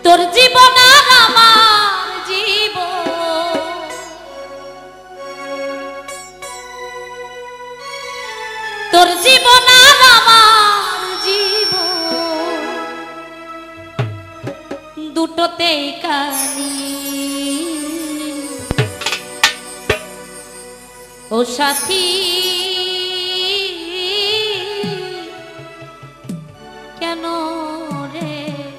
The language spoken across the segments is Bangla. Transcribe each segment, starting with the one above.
তোর জীবন আর আমার জীবন, তোর জীবন আর আমার জীবন, দুটোতেই কালি ও সাথী। কেন রে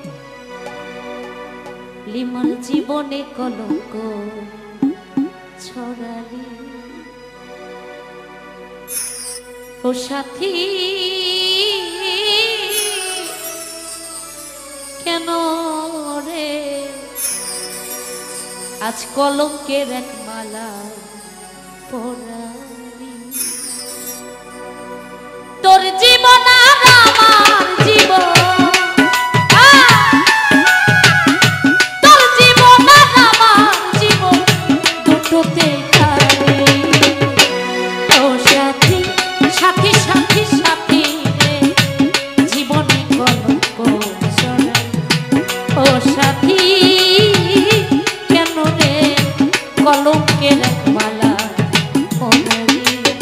লিমার জীবনে কলঙ্ক ছড়ালি ও সাথী? কেন রে আজ কলঙ্কের এক মালা পরালি? তোর জীবন আর আমার জীবন, তোর জীবন আর আমার জীবন, দুটোতে কালি ও সাথী। সাথী সাথী সাথী রে জীবনে কলঙ্ক ছড়াই ও সাথী। কেন রে কলঙ্কের এক মালা পরালি?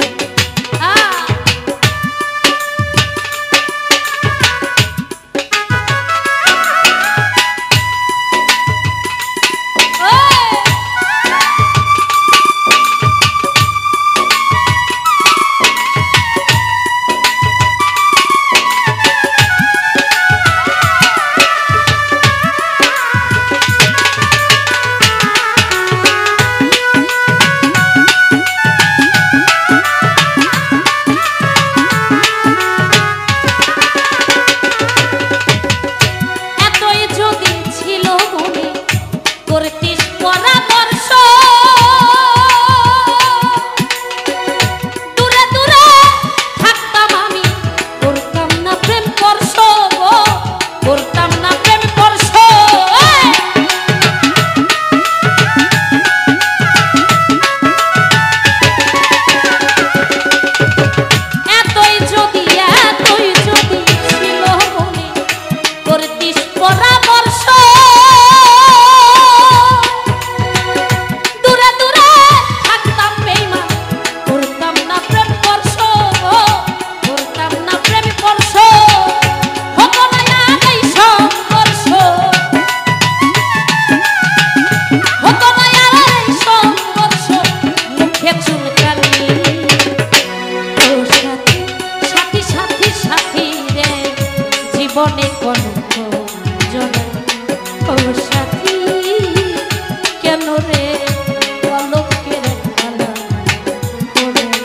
জীবনে কলঙ্ক জড়াই ও সাথী। কেন রে কলঙ্কের মালা পরালি?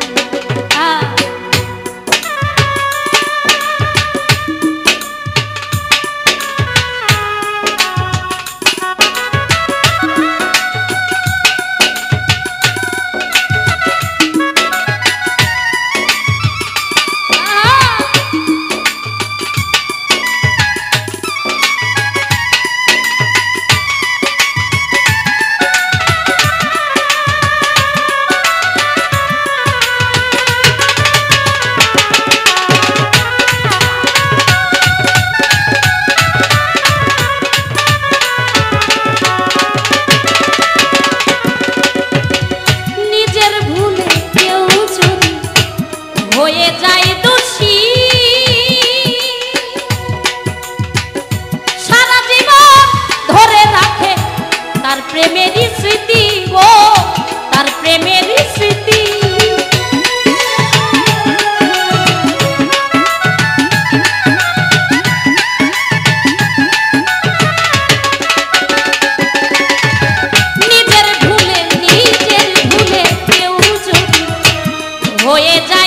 হয়ে যায় দোষী সারা জীবন ধরে রাখে তার প্রেমেরই স্মৃতি গো, তার প্রেমেরই স্মৃতি। নিজের ভুলে কেউ যদি হয়ে যায়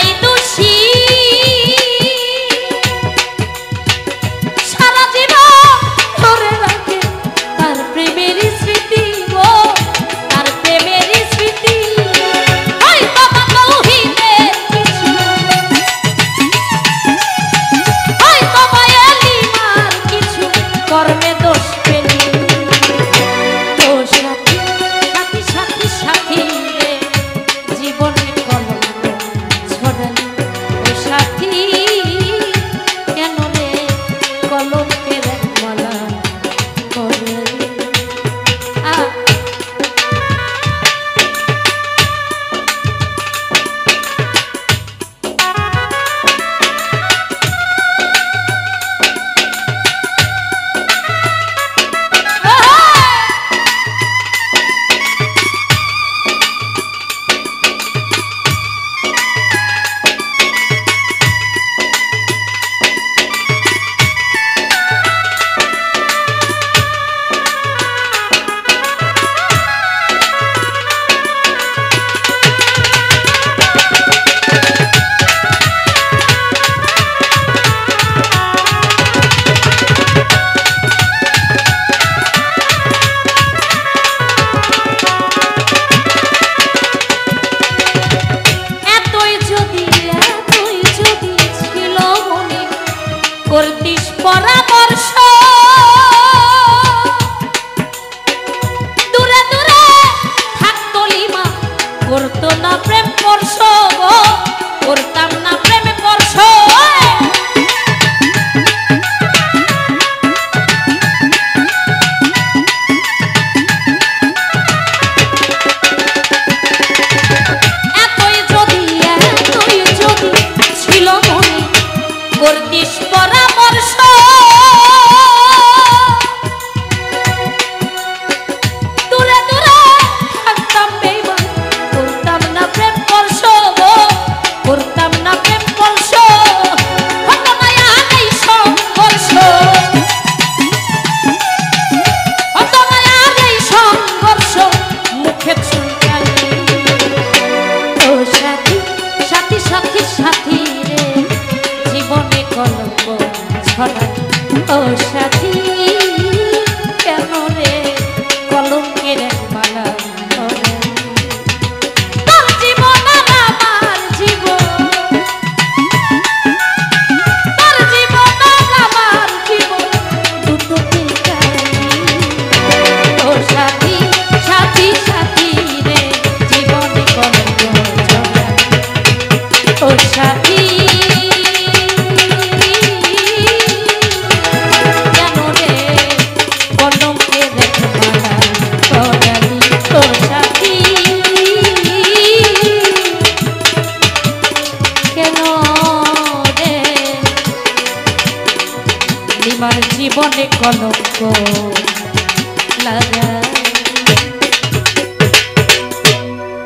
জীবনে কলঙ্ক লাগা